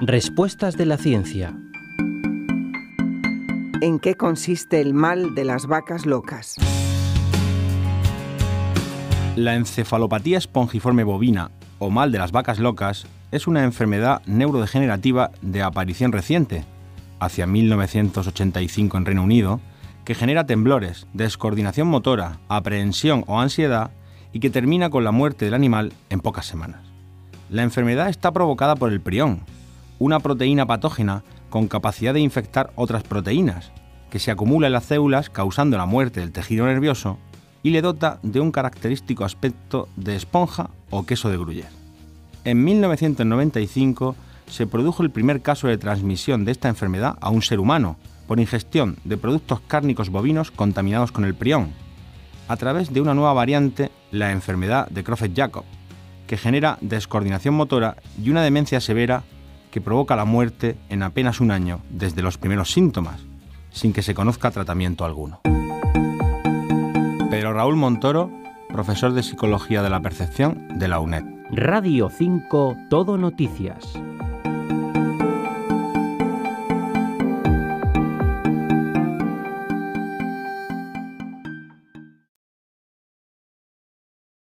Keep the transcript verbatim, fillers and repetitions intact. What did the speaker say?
Respuestas de la ciencia. ¿En qué consiste el mal de las vacas locas? La encefalopatía espongiforme bovina, o mal de las vacas locas, es una enfermedad neurodegenerativa de aparición reciente, hacia mil novecientos ochenta y cinco en Reino Unido, que genera temblores, descoordinación motora, aprehensión o ansiedad y que termina con la muerte del animal en pocas semanas. La enfermedad está provocada por el prión, una proteína patógena con capacidad de infectar otras proteínas, que se acumula en las células causando la muerte del tejido nervioso y le dota de un característico aspecto de esponja o queso de Gruyère. En mil novecientos noventa y cinco se produjo el primer caso de transmisión de esta enfermedad a un ser humano por ingestión de productos cárnicos bovinos contaminados con el prión, a través de una nueva variante, la enfermedad de Creutzfeldt-Jakob, que genera descoordinación motora y una demencia severa que provoca la muerte en apenas un año desde los primeros síntomas, sin que se conozca tratamiento alguno. Pedro Raúl Montoro, profesor de Psicología de la Percepción de la U N E D. Radio cinco Todo Noticias.